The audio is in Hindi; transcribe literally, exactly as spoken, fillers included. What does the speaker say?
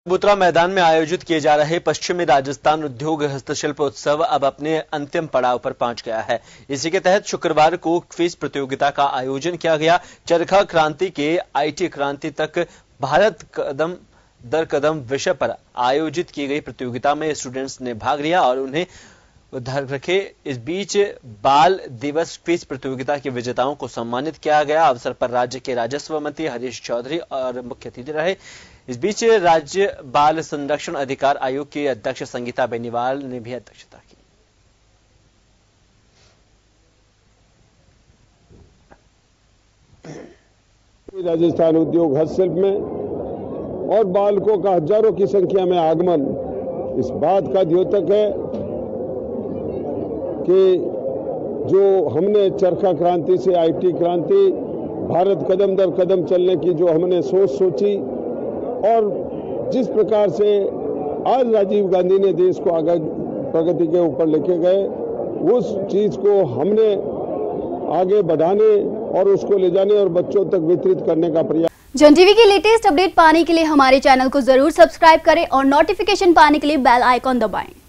चबूतरा मैदान में आयोजित किए जा रहे पश्चिमी राजस्थान उद्योग हस्तशिल्प उत्सव अब अपने अंतिम पड़ाव पर पहुंच गया है। इसी के तहत शुक्रवार को क्विज प्रतियोगिता का आयोजन किया गया। चरखा क्रांति के आईटी क्रांति तक भारत कदम दर कदम विषय पर आयोजित की गई प्रतियोगिता में स्टूडेंट्स ने भाग लिया और उन्हें उधर रखे। इस बीच बाल दिवस क्विज प्रतियोगिता के विजेताओं को सम्मानित किया गया। अवसर पर राज्य के राजस्व मंत्री हरीश चौधरी और मुख्य अतिथि रहे। इस बीच राज्य बाल संरक्षण अधिकार आयोग की अध्यक्ष संगीता बेनीवाल ने भी अध्यक्षता की। राजस्थान उद्योग हस्तशिल्प में और बालकों का हजारों की संख्या में आगमन इस बात का द्योतक है कि जो हमने चरखा क्रांति से आईटी क्रांति, भारत कदम दर कदम चलने की जो हमने सोच सोची और जिस प्रकार से आज राजीव गांधी ने देश को आगे प्रगति के ऊपर लेके गए, उस चीज को हमने आगे बढ़ाने और उसको ले जाने और बच्चों तक वितरित करने का प्रयास। जन टीवी की लेटेस्ट अपडेट पाने के लिए हमारे चैनल को जरूर सब्सक्राइब करें और नोटिफिकेशन पाने के लिए बेल आइकॉन दबाएं।